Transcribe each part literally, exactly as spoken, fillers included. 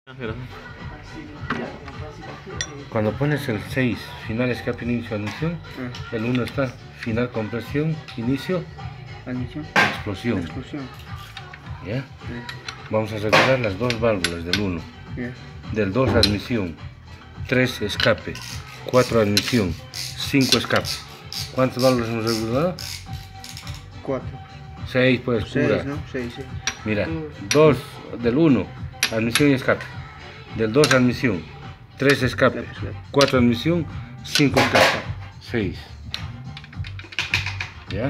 Cuando pones el seis, final escape, inicio, admisión, Ah. el uno está final compresión, inicio, Admisión. explosión. Explosión. ¿Ya? Ya. Vamos a recordar las dos válvulas del uno. Ya. Del dos admisión, tres escape, cuatro admisión, cinco escape. ¿Cuántas válvulas hemos recordado? Cuatro. seis, pues, Seis, cura. ¿no? Seis, seis. Mira, dos del uno, admisión y escape. Del dos admisión, tres escape, Escape, escape. cuatro admisión, cinco escape, seis. ¿Ya?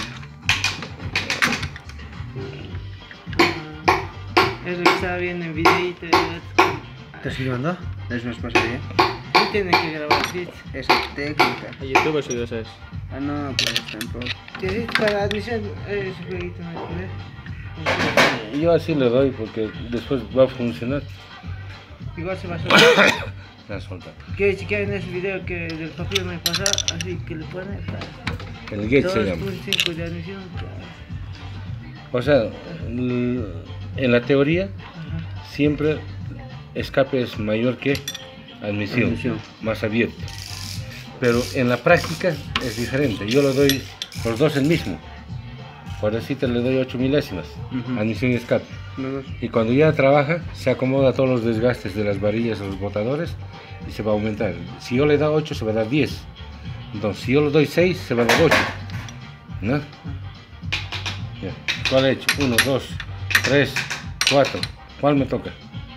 Es lo que estaba viendo en videíto. ¿Estás filmando? Eso nos pasa bien. Tú tienes que grabar, ¿viste? Esa técnica. A YouTube subió eso. Ah, no, pues tampoco. Que sí, para admisión, ese jueguito no hay que ver. Yo así le doy porque después va a funcionar. Igual se va a soltar. La solta. Que chequear en ese video que del papel me pasa, así que le pone El gate se dos llama. punto cinco de admisión. O sea, l- en la teoría Ajá. siempre escape es mayor que admisión, Admisión. más abierto. Pero en la práctica es diferente. Yo le doy los dos el mismo. Por decirte le doy ocho milésimas, Ujú. admisión y escape. Los dos. Y cuando ya trabaja, se acomoda todos los desgastes de las varillas o los botadores y se va a aumentar. Si yo le doy ocho, se va a dar diez. Entonces, si yo le doy seis, se va a dar ocho. ¿No? Ya. ¿Cuál he hecho? uno, dos, tres, cuatro. ¿Cuál me toca?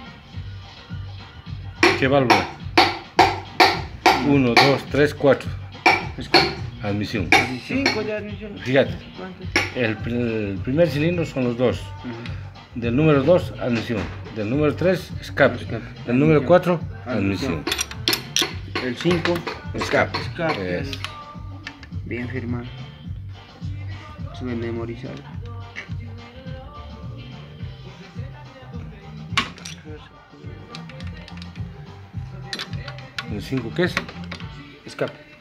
¿Qué válvula? uno, dos, tres, cuatro. Escape. Admisión. cinco de admisión. Fíjate. ¿Cuántos? El, pr- el primer cilindro son los dos. Ujú. Del número dos, admisión. Del número tres, escape. Escape. Del número Admisión. cuatro, Admisión. admisión. El cinco. Escape. Escape. Es. Bien firmado. Se me memorizado. ¿El cinco qué es? Escape.